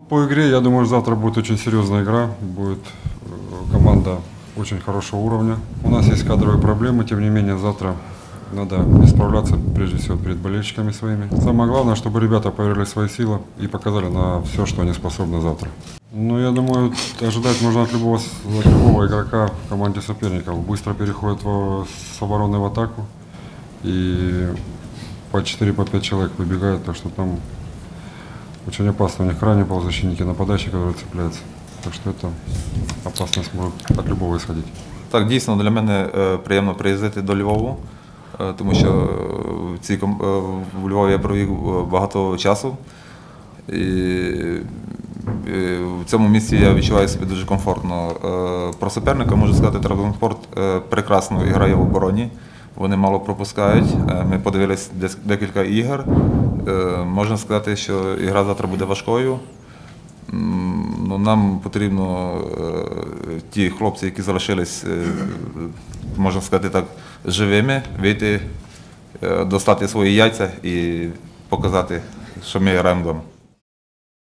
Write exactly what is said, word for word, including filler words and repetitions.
По игре, я думаю, завтра будет очень серьезная игра. Будет э, команда очень хорошего уровня. У нас есть кадровые проблемы, тем не менее, завтра надо исправляться, прежде всего, перед болельщиками своими. Самое главное, чтобы ребята поверили в свои силы и показали на все, что они способны завтра. Ну, я думаю, ожидать можно от любого, от любого игрока в команде соперников. Быстро переходят в, с обороны в атаку и по четыре-пять по человек выбегают, так что там очень опасно. У них крайне полузащитники, нападающие, которые цепляются. Так що це опасність може від любого ісходити. Так, дійсно, для мене приємно приїздити до Львову, тому що в, цій, в Львові я провів багато часу. І в цьому місці я відчуваю себе дуже комфортно. Про суперника можу сказати, Трабзонспор прекрасно грає в обороні. Вони мало пропускають. Ми подивилися декілька ігор. Можна сказати, що гра завтра буде важкою. Ну, нам потрібно ті хлопці, які залишились, можна сказати так, живими, вийти, достати свої яйця і показати, що ми граємо вдома.